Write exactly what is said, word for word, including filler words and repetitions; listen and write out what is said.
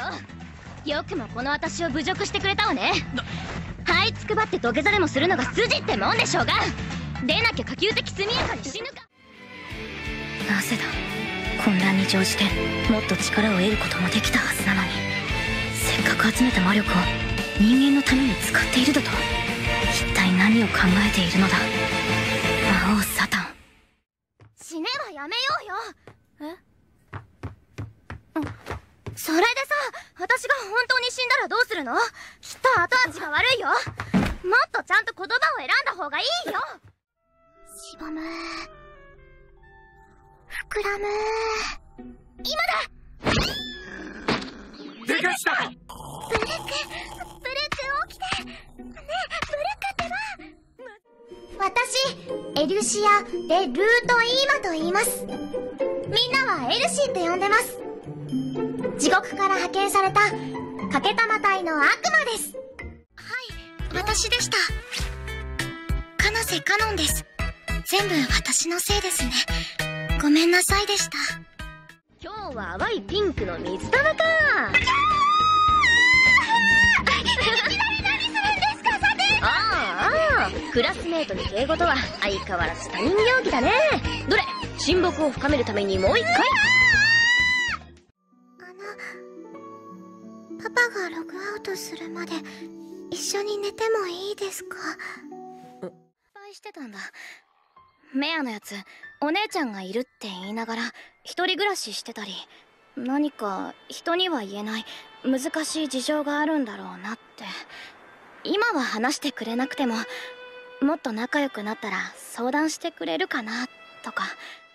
よくもこの私を侮辱してくれたわね。這いつくばって土下座でもするのが筋ってもんでしょうが。出なきゃ可及的速やかに死ぬか。 なぜだ。混乱に乗じてもっと力を得ることもできたはずなのに、せっかく集めた魔力を人間のために使っているだと。一体何を考えているのだ魔王サタン。 死ねばやめようよ。 え？ それでさ、私が本当に死んだらどうするの？きっと後味が悪いよ。もっとちゃんと言葉を選んだ方がいいよ。 しぼむ、膨らむ。 今だ。 でかした。 ブルック、ブルック起きて。ねえ、ブルックってば。私、エルシア・デ・ルート・イーマと言います。みんなはエルシーって呼んでます。地獄から派遣されたかけたま隊の悪魔です。 はい、私でした。金瀬カノンです。全部私のせいですね。ごめんなさいでした。 今日は淡いピンクの水玉か。ああ、クラスメートに敬語とは相変わらず他人行儀だね。どれ、親睦を深めるためにもう一回。 あの、パパがログアウトするまで一緒に寝てもいいですか？心配してたんだ。メアのやつ、お姉ちゃんがいるって言いながら一人暮らししてたり、何か人には言えない難しい事情があるんだろうなって。今は話してくれなくても、もっと仲良くなったら相談してくれるかなとか。